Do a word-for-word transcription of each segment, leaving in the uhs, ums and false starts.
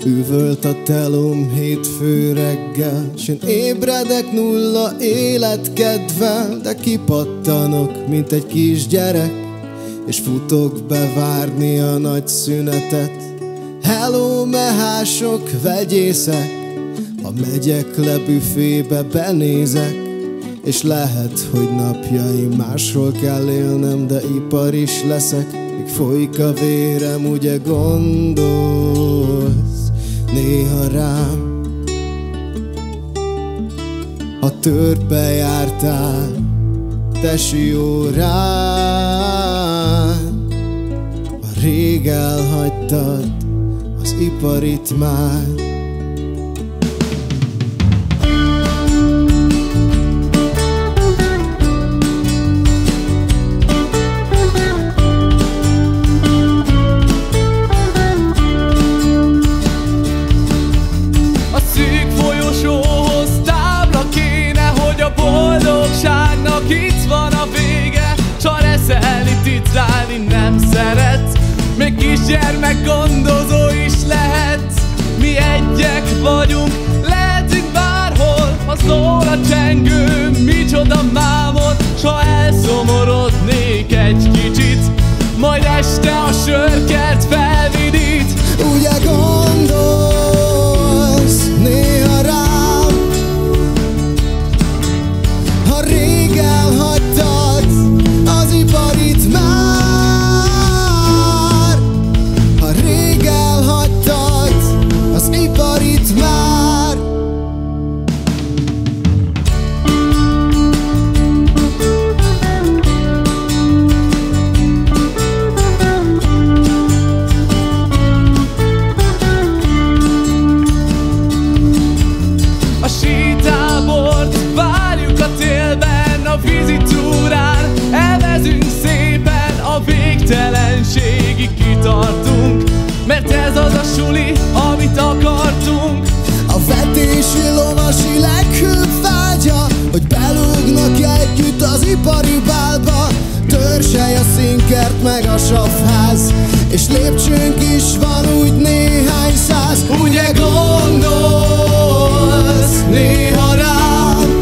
Üvölt a telóm hétfő reggel, s én ébredek nulla életkedvel, de kipattanok, mint egy kisgyerek, és futok bevárni a nagy szünetet. Hello, mehások, vegyészek, ha megyek le büfébe, benézek, és lehet, hogy napjaim máshol kell élnem, de ipar is leszek, míg folyik a vérem, ugye gondolsz néha rám? Ha törpe jártál tesi órán, ha rég elhagytad az iparit már. Itt van a vége, csak reszelni, titrálni nem szeretsz. Még kisgyermek gondozó is lehetsz. Mi egyek vagyunk, lehetünk bárhol. Ha szól a csengő, micsoda mámot, s ha elszomorodnék egy kicsit, majd este a sörkert felvidít. Ugye gondolsz néha rám, ha rég elhagytad az iparit már, ha rég elhagytad az iparit már. A sítábort várjuk a télben, a vízitúrán elvezünk szépen, a végtelenségig kitartunk, mert ez az a suli, amit akartunk. A vetési lovasi leghőbb vágya, hogy belúgnak együtt az ipari bálba. Törzsely a színkert meg a savház, és lépcsőnk is van úgy néhány száz. Ugye gondolsz néha rám,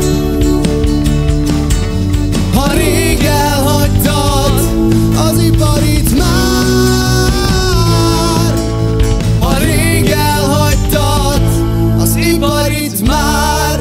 ha rég elhagytad az iparit már, ha rég elhagytad az iparit már.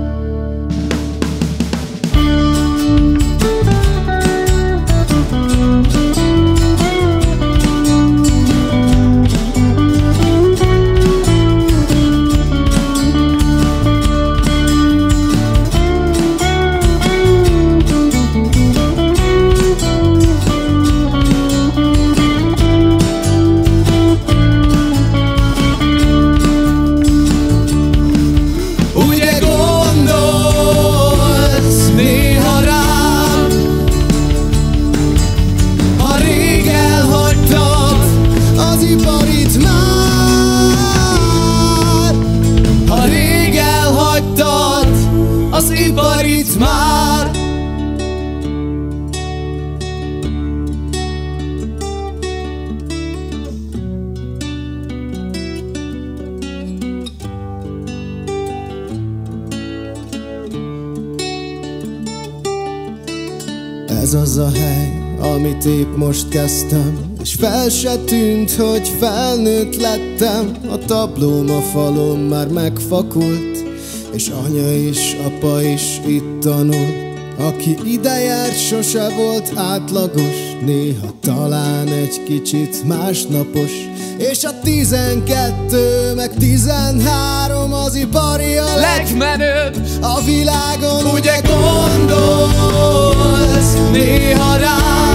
Az iparit már. Ez az a hely, amit épp most kezdtem, és fel se tűnt, hogy felnőtt lettem. A tablóm a falon már megfakult, és anya is, apa is itt tanul. Aki ide járt, sose volt átlagos, néha talán egy kicsit másnapos. És a tizenkettő meg tizenhárom az ipari a legmenőbb a világon. Ugye gondolsz néha rám,